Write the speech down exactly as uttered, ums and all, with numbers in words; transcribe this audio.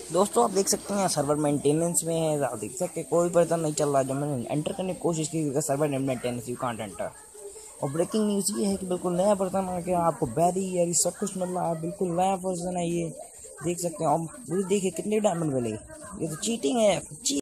दोस्तों आप देख सकते हैं सर्वर मेंटेनेंस में है, आप देख सकते हैं कोई बर्तन नहीं चल रहा। जब मैंने एंटर करने की कोशिश की server maintenance you can't enter. और ब्रेकिंग न्यूज़ ये है कि बिल्कुल नया बर्तन आ गया, आपको बैरी यारी सब कुछ मिल रहा है, बिल्कुल नया वर्जन है ये, देख सकते हैं। और मुझे देखिए कितने डायमंड मिले, ये तो चीटिंग है।